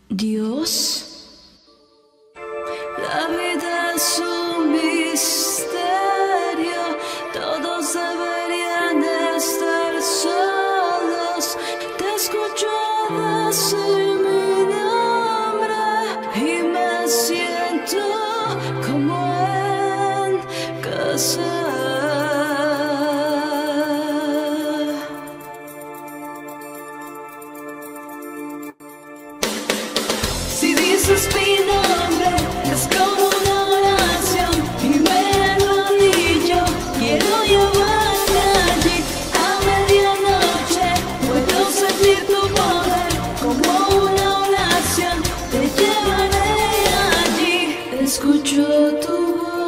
Dios, la vida es un misterio, todos deberían estar solos. Te escucho decir mi nombre y me siento como en casa. Si dices mi nombre, es como una oración y me arrodillo, quiero llevarte allí. A medianoche puedo sentir tu poder, como una oración te llevaré allí. Escucho tu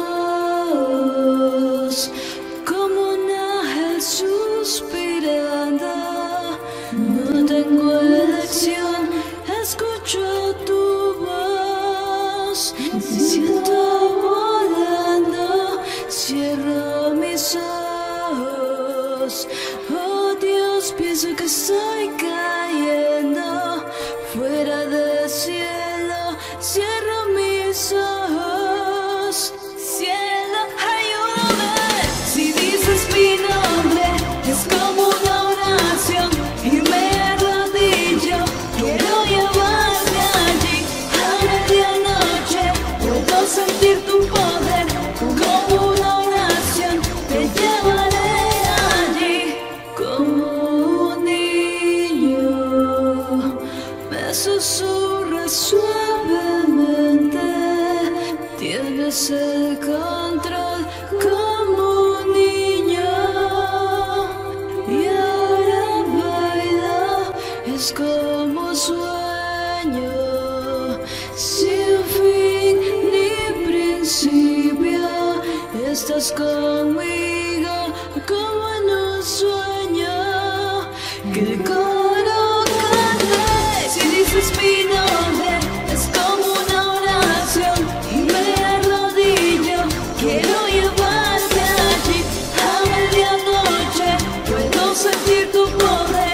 voz, como un ángel suspirando. No tengo elección, escucho tu voz, me siento volando, cierro mis ojos. Oh Dios, pienso que estoy cayendo fuera del cielo, cierro mis ojos. Cielo, ayúdame. Si dices mi nombre, es como una oración y me arrodillo, quiero llevarte allí. A medianoche puedo sentir tu poder, como una oración te llevaré allí. Como un niño me susurras suavemente, tienes el control como un niño. Y ahora baila, es como un sueño, sin fin ni principio. Estás conmigo como en un sueño, que el coro cante. Si dices mi nombre, es como una oración y me arrodillo, quiero llevarte allí. A medianoche puedo sentir tu poder,